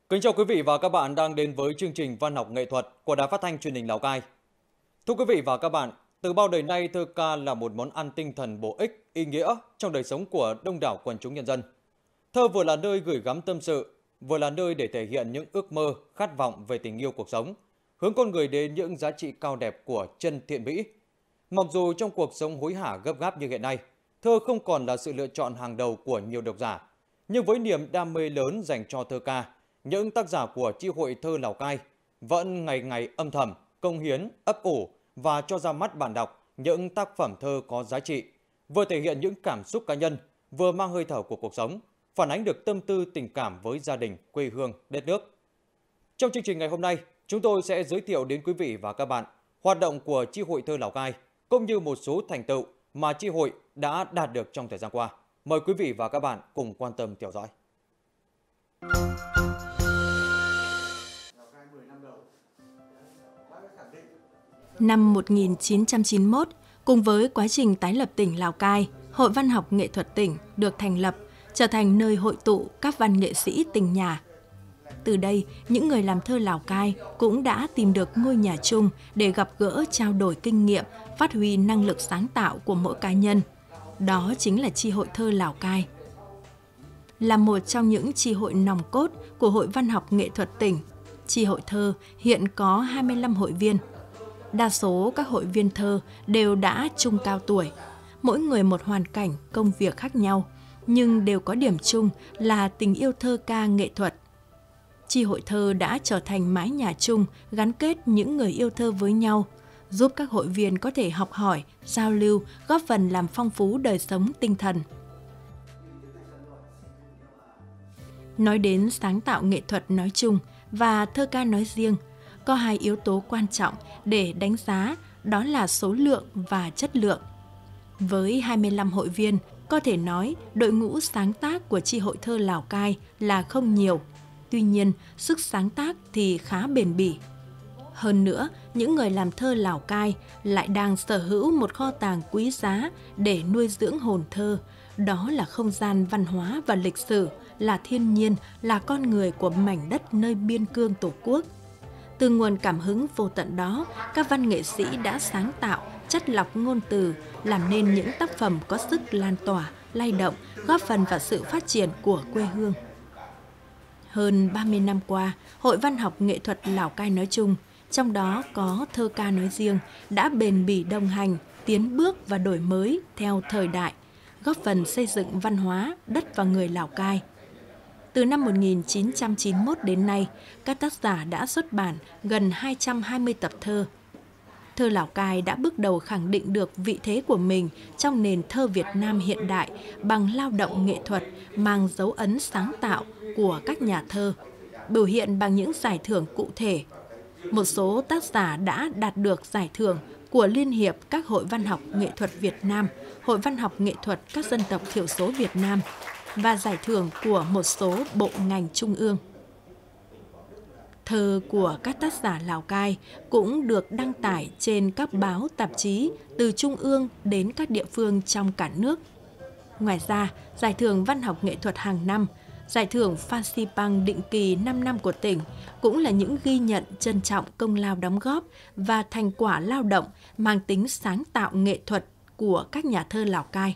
Kính chào quý vị và các bạn đang đến với chương trình Văn học nghệ thuật của Đài Phát thanh Truyền hình Lào Cai. Thưa quý vị và các bạn, từ bao đời nay thơ ca là một món ăn tinh thần bổ ích, ý nghĩa trong đời sống của đông đảo quần chúng nhân dân. Thơ vừa là nơi gửi gắm tâm sự, vừa là nơi để thể hiện những ước mơ, khát vọng về tình yêu cuộc sống, hướng con người đến những giá trị cao đẹp của chân thiện mỹ. Mặc dù trong cuộc sống hối hả gấp gáp như hiện nay, thơ không còn là sự lựa chọn hàng đầu của nhiều độc giả, nhưng với niềm đam mê lớn dành cho thơ ca, những tác giả của chi hội thơ Lào Cai vẫn ngày ngày âm thầm, công hiến, ấp ủ và cho ra mắt bạn đọc những tác phẩm thơ có giá trị, vừa thể hiện những cảm xúc cá nhân, vừa mang hơi thở của cuộc sống, phản ánh được tâm tư tình cảm với gia đình, quê hương, đất nước. Trong chương trình ngày hôm nay, chúng tôi sẽ giới thiệu đến quý vị và các bạn hoạt động của chi hội thơ Lào Cai, cũng như một số thành tựu mà chi hội đã đạt được trong thời gian qua. Mời quý vị và các bạn cùng quan tâm theo dõi. Năm 1991, cùng với quá trình tái lập tỉnh Lào Cai, Hội Văn học Nghệ thuật tỉnh được thành lập, trở thành nơi hội tụ các văn nghệ sĩ tỉnh nhà. Từ đây, những người làm thơ Lào Cai cũng đã tìm được ngôi nhà chung để gặp gỡ, trao đổi kinh nghiệm, phát huy năng lực sáng tạo của mỗi cá nhân. Đó chính là chi hội thơ Lào Cai. Là một trong những chi hội nòng cốt của Hội Văn học Nghệ thuật tỉnh, chi hội thơ hiện có 25 hội viên. Đa số các hội viên thơ đều đã trung cao tuổi, mỗi người một hoàn cảnh, công việc khác nhau, nhưng đều có điểm chung là tình yêu thơ ca nghệ thuật. Chi hội thơ đã trở thành mái nhà chung gắn kết những người yêu thơ với nhau, giúp các hội viên có thể học hỏi, giao lưu, góp phần làm phong phú đời sống tinh thần. Nói đến sáng tạo nghệ thuật nói chung và thơ ca nói riêng, có hai yếu tố quan trọng để đánh giá, đó là số lượng và chất lượng. Với 25 hội viên, có thể nói đội ngũ sáng tác của chi hội thơ Lào Cai là không nhiều. Tuy nhiên, sức sáng tác thì khá bền bỉ. Hơn nữa, những người làm thơ Lào Cai lại đang sở hữu một kho tàng quý giá để nuôi dưỡng hồn thơ. Đó là không gian văn hóa và lịch sử, là thiên nhiên, là con người của mảnh đất nơi biên cương Tổ quốc. Từ nguồn cảm hứng vô tận đó, các văn nghệ sĩ đã sáng tạo, chắt lọc ngôn từ, làm nên những tác phẩm có sức lan tỏa, lay động, góp phần vào sự phát triển của quê hương. Hơn 30 năm qua, Hội Văn học Nghệ thuật Lào Cai nói chung, trong đó có thơ ca nói riêng, đã bền bỉ đồng hành, tiến bước và đổi mới theo thời đại, góp phần xây dựng văn hóa, đất và người Lào Cai. Từ năm 1991 đến nay, các tác giả đã xuất bản gần 220 tập thơ. Thơ Lào Cai đã bước đầu khẳng định được vị thế của mình trong nền thơ Việt Nam hiện đại bằng lao động nghệ thuật mang dấu ấn sáng tạo của các nhà thơ, biểu hiện bằng những giải thưởng cụ thể. Một số tác giả đã đạt được giải thưởng của Liên hiệp các Hội Văn học Nghệ thuật Việt Nam, Hội Văn học Nghệ thuật các dân tộc thiểu số Việt Nam và giải thưởng của một số bộ ngành trung ương. Thơ của các tác giả Lào Cai cũng được đăng tải trên các báo tạp chí từ trung ương đến các địa phương trong cả nước. Ngoài ra, giải thưởng văn học nghệ thuật hàng năm, giải thưởng Phan Xipang định kỳ 5 năm của tỉnh cũng là những ghi nhận trân trọng công lao đóng góp và thành quả lao động mang tính sáng tạo nghệ thuật của các nhà thơ Lào Cai.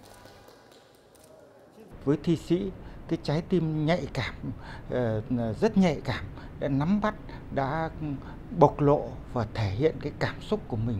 Với thi sĩ, cái trái tim nhạy cảm, rất nhạy cảm, đã nắm bắt, đã bộc lộ và thể hiện cái cảm xúc của mình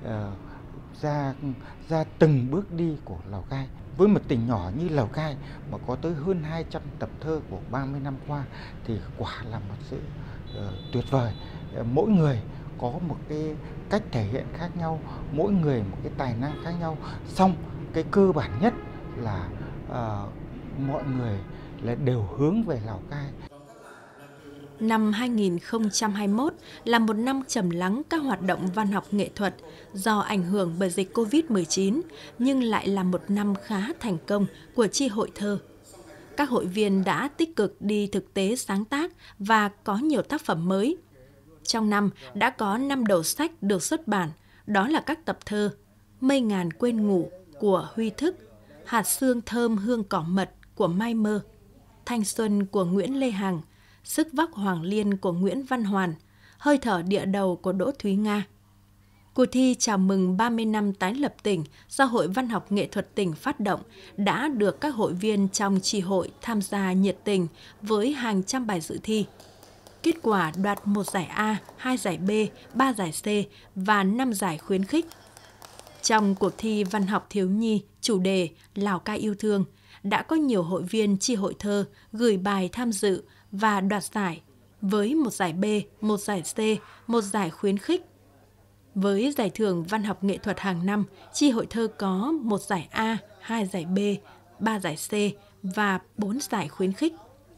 ra từng bước đi của Lào Cai. Với một tỉnh nhỏ như Lào Cai mà có tới hơn 200 tập thơ của 30 năm qua thì quả là một sự tuyệt vời. Mỗi người có một cái cách thể hiện khác nhau, mỗi người một cái tài năng khác nhau. Song cái cơ bản nhất là mọi người là đều hướng về Lào Cai. Năm 2021 là một năm trầm lắng các hoạt động văn học nghệ thuật do ảnh hưởng bởi dịch Covid-19, nhưng lại là một năm khá thành công của chi hội thơ. Các hội viên đã tích cực đi thực tế sáng tác và có nhiều tác phẩm mới. Trong năm đã có 5 đầu sách được xuất bản, đó là các tập thơ Mây ngàn quên ngủ của Huy Thức, Hạt sương thơm hương cỏ mật của Mai Mơ, Thanh xuân của Nguyễn Lê Hằng, Sức vóc Hoàng Liên của Nguyễn Văn Hoàn, Hơi thở địa đầu của Đỗ Thúy Nga. Cuộc thi chào mừng 30 năm tái lập tỉnh do Hội Văn học Nghệ thuật tỉnh phát động đã được các hội viên trong chi hội tham gia nhiệt tình với hàng trăm bài dự thi. Kết quả đoạt 1 giải A, 2 giải B, 3 giải C và 5 giải khuyến khích. Trong cuộc thi văn học thiếu nhi chủ đề Lào Cai yêu thương, đã có nhiều hội viên chi hội thơ gửi bài tham dự và đoạt giải với 1 giải B, 1 giải C, 1 giải khuyến khích. Với giải thưởng văn học nghệ thuật hàng năm, chi hội thơ có 1 giải A, 2 giải B, 3 giải C và 4 giải khuyến khích.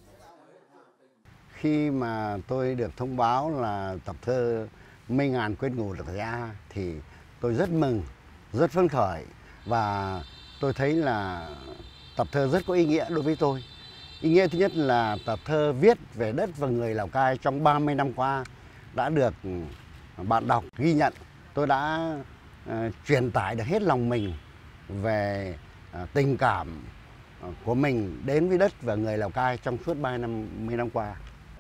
Khi mà tôi được thông báo là tập thơ Mây ngàn quên ngủ được giải A thì tôi rất mừng, rất phấn khởi và tôi thấy là tập thơ rất có ý nghĩa đối với tôi. Ý nghĩa thứ nhất là tập thơ viết về đất và người Lào Cai trong 30 năm qua đã được bạn đọc ghi nhận. Tôi đã truyền tải được hết lòng mình về tình cảm của mình đến với đất và người Lào Cai trong suốt 30 năm qua.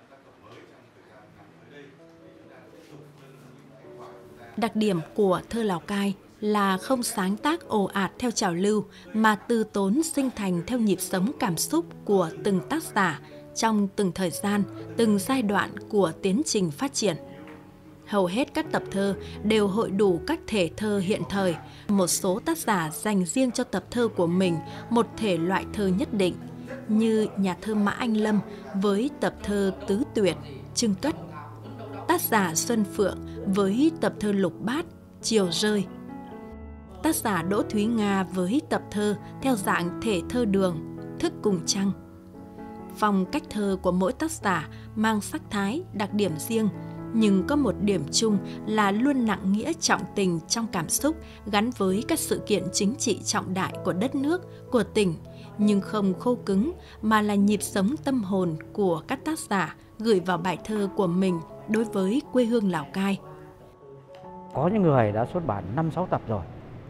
Đặc điểm của thơ Lào Cai là không sáng tác ồ ạt theo trào lưu mà từ tốn sinh thành theo nhịp sống cảm xúc của từng tác giả trong từng thời gian, từng giai đoạn của tiến trình phát triển. Hầu hết các tập thơ đều hội đủ các thể thơ hiện thời. Một số tác giả dành riêng cho tập thơ của mình một thể loại thơ nhất định, như nhà thơ Mã Anh Lâm với tập thơ Tứ Tuyệt, Trưng Cất, tác giả Xuân Phượng với tập thơ Lục Bát, Chiều Rơi, tác giả Đỗ Thúy Nga với tập thơ theo dạng thể thơ đường, Thức Cùng Trăng. Phong cách thơ của mỗi tác giả mang sắc thái, đặc điểm riêng, nhưng có một điểm chung là luôn nặng nghĩa trọng tình trong cảm xúc gắn với các sự kiện chính trị trọng đại của đất nước, của tỉnh, nhưng không khô cứng mà là nhịp sống tâm hồn của các tác giả gửi vào bài thơ của mình đối với quê hương Lào Cai. Có những người đã xuất bản 5-6 tập rồi.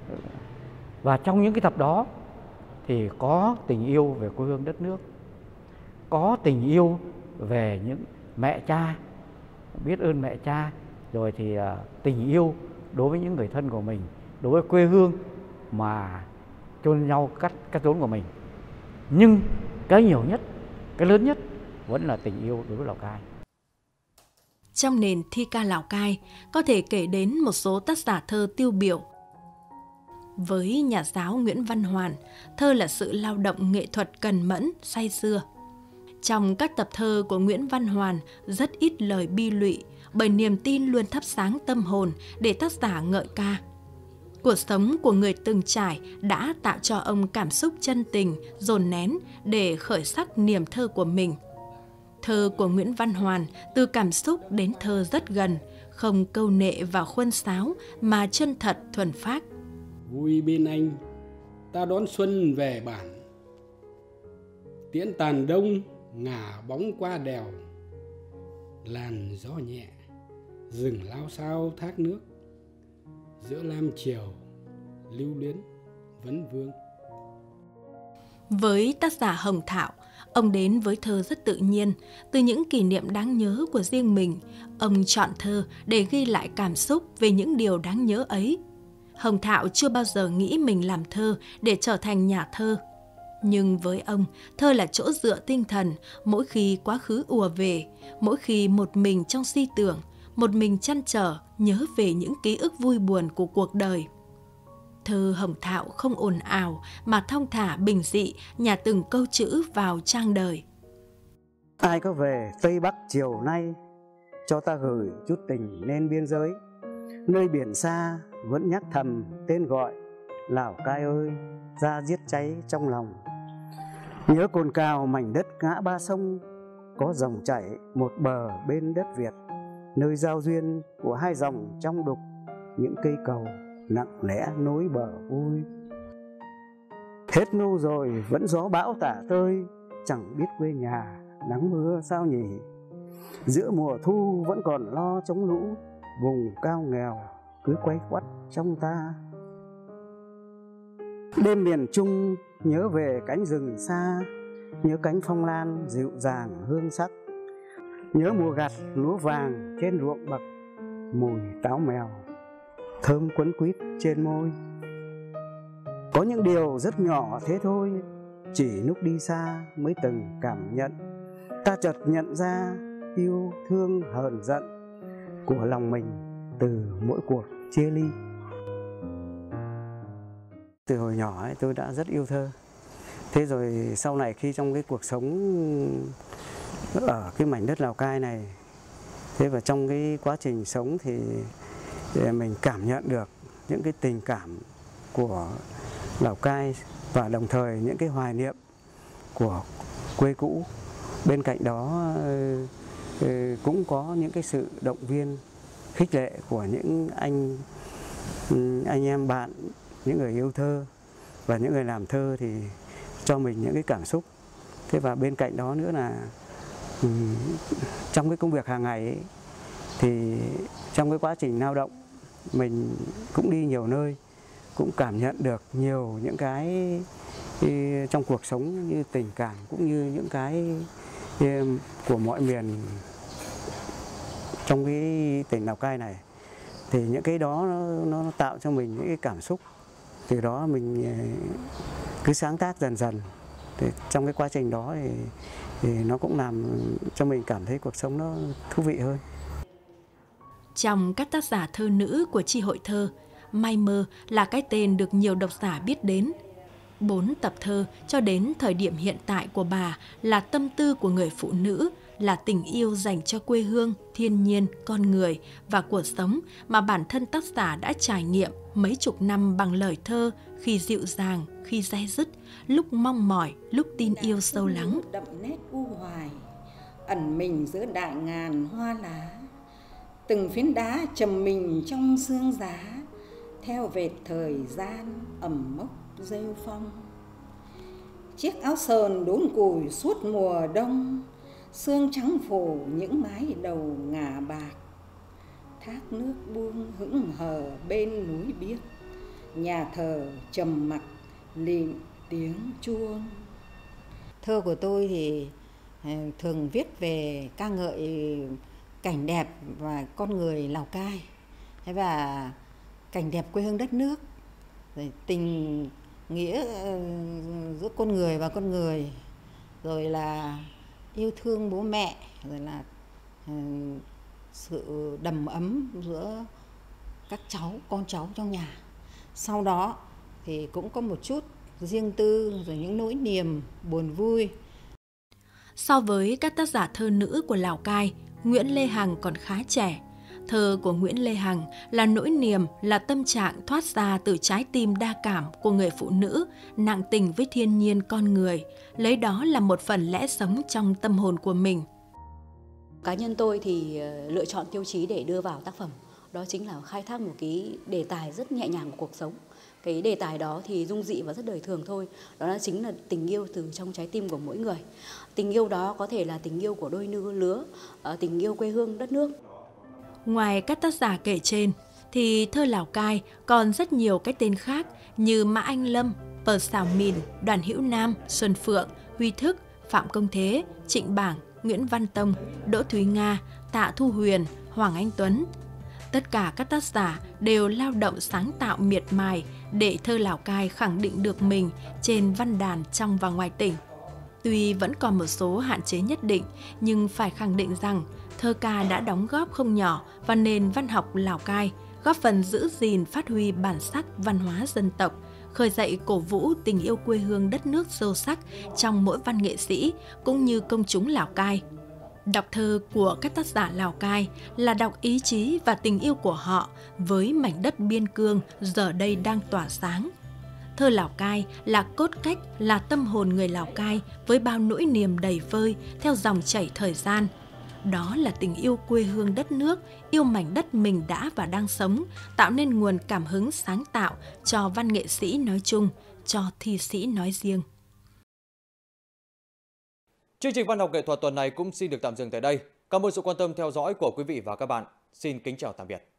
Và trong những cái tập đó thì có tình yêu về quê hương đất nước, có tình yêu về những mẹ cha, biết ơn mẹ cha, rồi thì tình yêu đối với những người thân của mình, đối với quê hương mà chôn nhau cắt rốn của mình. Nhưng cái nhiều nhất, cái lớn nhất vẫn là tình yêu đối với Lào Cai. Trong nền thi ca Lào Cai, có thể kể đến một số tác giả thơ tiêu biểu. Với nhà giáo Nguyễn Văn Hoàn, thơ là sự lao động nghệ thuật cần mẫn, say sưa. Trong các tập thơ của Nguyễn Văn Hoàn rất ít lời bi lụy, bởi niềm tin luôn thắp sáng tâm hồn để tác giả ngợi ca. Cuộc sống của người từng trải đã tạo cho ông cảm xúc chân tình, dồn nén để khởi sắc niềm thơ của mình. Thơ của Nguyễn Văn Hoàn từ cảm xúc đến thơ rất gần, không câu nệ và khuân sáo mà chân thật thuần phác. Vui bên anh, ta đón xuân về bản. Tiễn tàn đông, ngả bóng qua đèo. Làn gió nhẹ, rừng lao sao thác nước. Giữa lam chiều, lưu luyến, vấn vương. Với tác giả Hồng Thạo, ông đến với thơ rất tự nhiên. Từ những kỷ niệm đáng nhớ của riêng mình, ông chọn thơ để ghi lại cảm xúc về những điều đáng nhớ ấy. Hồng Thạo chưa bao giờ nghĩ mình làm thơ để trở thành nhà thơ. Nhưng với ông, thơ là chỗ dựa tinh thần mỗi khi quá khứ ùa về, mỗi khi một mình trong suy tưởng, một mình trăn trở nhớ về những ký ức vui buồn của cuộc đời. Thơ Hồng Thạo không ồn ào mà thong thả bình dị nhả từng câu chữ vào trang đời. Ai có về Tây Bắc chiều nay, cho ta gửi chút tình lên biên giới. Nơi biển xa vẫn nhắc thầm tên gọi, Lào Cai ơi, ra giết cháy trong lòng. Nhớ cồn cào mảnh đất ngã ba sông, có dòng chảy một bờ bên đất Việt. Nơi giao duyên của hai dòng trong đục, những cây cầu nặng lẽ nối bờ vui. Hết nu rồi vẫn gió bão tả tơi, chẳng biết quê nhà nắng mưa sao nhỉ. Giữa mùa thu vẫn còn lo chống lũ, vùng cao nghèo cứ quay quắt trong ta. Đêm miền Trung nhớ về cánh rừng xa, nhớ cánh phong lan dịu dàng hương sắc. nhớ mùa gặt lúa vàng trên ruộng bậc, mùi táo mèo thơm quấn quýt trên môi. Có những điều rất nhỏ thế thôi, chỉ lúc đi xa mới từng cảm nhận. Ta chợt nhận ra yêu thương hờn giận của lòng mình từ mỗi cuộc chia ly. Từ hồi nhỏ ấy, tôi đã rất yêu thơ. Thế rồi sau này khi trong cái cuộc sống ở cái mảnh đất Lào Cai này, thế và trong cái quá trình sống thì mình cảm nhận được những cái tình cảm của Lào Cai và đồng thời những cái hoài niệm của quê cũ. Bên cạnh đó cũng có những cái sự động viên, khích lệ của những anh em bạn, những người yêu thơ và những người làm thơ thì cho mình những cái cảm xúc. Thế và bên cạnh đó nữa là trong cái công việc hàng ngày ấy, thì trong cái quá trình lao động mình cũng đi nhiều nơi, cũng cảm nhận được nhiều những cái trong cuộc sống như tình cảm cũng như những cái của mọi miền trong cái tỉnh Lào Cai này. Thì những cái đó nó tạo cho mình những cái cảm xúc. Từ đó mình cứ sáng tác dần dần. Thì trong cái quá trình đó thì nó cũng làm cho mình cảm thấy cuộc sống nó thú vị hơn. Trong các tác giả thơ nữ của chi hội thơ, Mai Mơ là cái tên được nhiều độc giả biết đến. 4 tập thơ cho đến thời điểm hiện tại của bà là tâm tư của người phụ nữ, là tình yêu dành cho quê hương, thiên nhiên, con người và cuộc sống mà bản thân tác giả đã trải nghiệm mấy chục năm bằng lời thơ, khi dịu dàng, khi day dứt, lúc mong mỏi, lúc tin yêu sâu lắng. Đậm nét u hoài, ẩn mình giữa đại ngàn hoa lá, từng phiến đá trầm mình trong sương giá, theo vệt thời gian ẩm mốc rêu phong. Chiếc áo sờn đốn củi suốt mùa đông, sương trắng phủ những mái đầu ngả bạc. Thác nước buông hững hờ bên núi biếc, nhà thờ trầm mặc lịm tiếng chuông. Thơ của tôi thì thường viết về ca ngợi cảnh đẹp và con người Lào Cai, và cảnh đẹp quê hương đất nước, rồi tình nghĩa giữa con người và con người, rồi là yêu thương bố mẹ, rồi là sự đầm ấm giữa các con cháu trong nhà. Sau đó thì cũng có một chút riêng tư, rồi những nỗi niềm buồn vui. So với các tác giả thơ nữ của Lào Cai, Nguyễn Lê Hằng còn khá trẻ. Thơ của Nguyễn Lê Hằng là nỗi niềm, là tâm trạng thoát ra từ trái tim đa cảm của người phụ nữ, nặng tình với thiên nhiên con người, lấy đó là một phần lẽ sống trong tâm hồn của mình. Cá nhân tôi thì lựa chọn tiêu chí để đưa vào tác phẩm, đó chính là khai thác một cái đề tài rất nhẹ nhàng của cuộc sống. Cái đề tài đó thì dung dị và rất đời thường thôi, đó chính là tình yêu từ trong trái tim của mỗi người. Tình yêu đó có thể là tình yêu của đôi lứa, tình yêu quê hương đất nước. Ngoài các tác giả kể trên, thì thơ Lào Cai còn rất nhiều cái tên khác như Mã Anh Lâm, Pờ Sào Mìn, Đoàn Hữu Nam, Xuân Phượng, Huy Thức, Phạm Công Thế, Trịnh Bảng, Nguyễn Văn Tông, Đỗ Thúy Nga, Tạ Thu Huyền, Hoàng Anh Tuấn. Tất cả các tác giả đều lao động sáng tạo miệt mài để thơ Lào Cai khẳng định được mình trên văn đàn trong và ngoài tỉnh. Tuy vẫn còn một số hạn chế nhất định, nhưng phải khẳng định rằng thơ ca đã đóng góp không nhỏ vào nền văn học Lào Cai, góp phần giữ gìn phát huy bản sắc văn hóa dân tộc, khơi dậy cổ vũ tình yêu quê hương đất nước sâu sắc trong mỗi văn nghệ sĩ cũng như công chúng Lào Cai. Đọc thơ của các tác giả Lào Cai là đọc ý chí và tình yêu của họ với mảnh đất biên cương giờ đây đang tỏa sáng. Thơ Lào Cai là cốt cách, là tâm hồn người Lào Cai với bao nỗi niềm đầy vơi theo dòng chảy thời gian. Đó là tình yêu quê hương đất nước, yêu mảnh đất mình đã và đang sống, tạo nên nguồn cảm hứng sáng tạo cho văn nghệ sĩ nói chung, cho thi sĩ nói riêng. Chương trình văn học nghệ thuật tuần này cũng xin được tạm dừng tại đây. Cảm ơn sự quan tâm theo dõi của quý vị và các bạn. Xin kính chào tạm biệt.